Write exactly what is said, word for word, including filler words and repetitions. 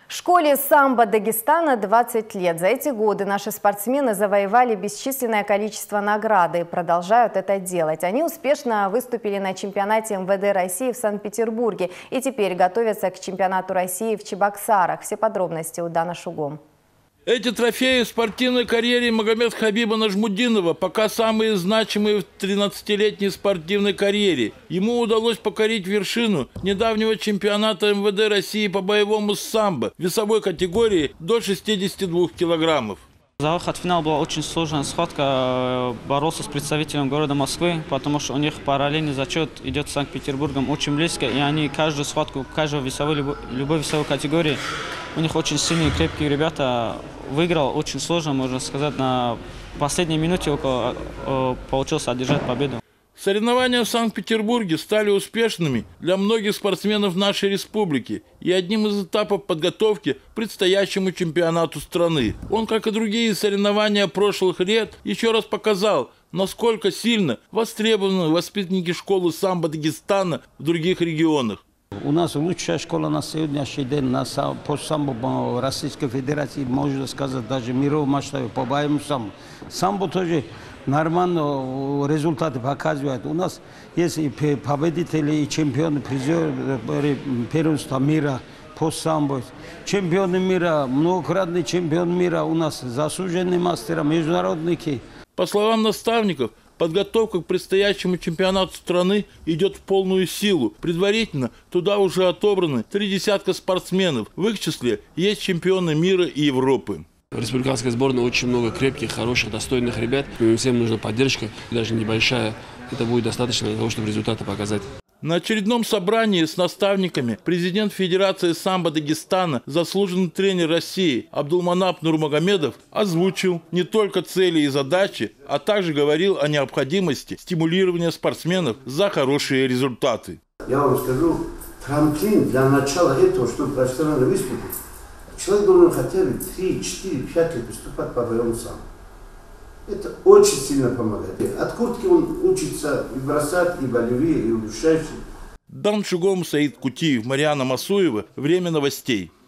Школе самбо Дагестана двадцать лет. За эти годы наши спортсмены завоевали бесчисленное количество наград и продолжают это делать. Они успешно выступили на чемпионате эм вэ дэ России в Санкт-Петербурге и теперь готовятся к чемпионату России в Чебоксарах. Все подробности у Дана Шугом. Эти трофеи в спортивной карьере Магомед Хабиба Нажмудинова пока самые значимые в тринадцатилетней спортивной карьере. Ему удалось покорить вершину недавнего чемпионата эм вэ дэ России по боевому самбо в весовой категории до шестидесяти двух килограммов. За выход в финал была очень сложная схватка. Боролся с представителем города Москвы, потому что у них параллельный зачет идет с Санкт-Петербургом очень близко. И они каждую схватку, каждую весовой, любой, любой весовой категории, у них очень сильные, крепкие ребята. Выиграл очень сложно, можно сказать, на последней минуте около, получилось одержать победу. Соревнования в Санкт-Петербурге стали успешными для многих спортсменов нашей республики и одним из этапов подготовки к предстоящему чемпионату страны. Он, как и другие соревнования прошлых лет, еще раз показал, насколько сильно востребованы воспитанники школы самбо Дагестана в других регионах. У нас лучшая школа на сегодняшний день на, по самбо Российской Федерации, можно сказать, даже мировом масштабе по боевому самбо. Самбо тоже нормально результаты показывают. У нас есть и победители, и чемпионы, призеры первенства мира по самбо. Чемпионы мира, многократный чемпион мира у нас, заслуженные мастера, международники. По словам наставников, подготовка к предстоящему чемпионату страны идет в полную силу. Предварительно туда уже отобраны три десятка спортсменов. В их числе есть чемпионы мира и Европы. В республиканской сборной очень много крепких, хороших, достойных ребят. Им всем нужна поддержка, даже небольшая. Это будет достаточно для того, чтобы результаты показать. На очередном собрании с наставниками президент Федерации самбо Дагестана, заслуженный тренер России Абдулманап Нурмагомедов озвучил не только цели и задачи, а также говорил о необходимости стимулирования спортсменов за хорошие результаты. Я вам скажу, трамплин для начала этого, чтобы профессионально выступить, человек должен хотя бы три, четыре, пять лет выступать по боевому самбо. Это очень сильно помогает. От куртки он учится и бросать, и болевые, и удушающие. Дан Шугом, Саид Кутиев, Мариана Масуева. Время новостей.